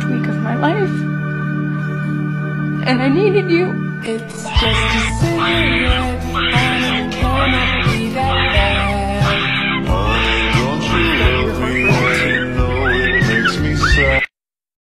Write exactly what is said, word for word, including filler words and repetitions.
week of my life. And I needed you. It's just a cigarette on a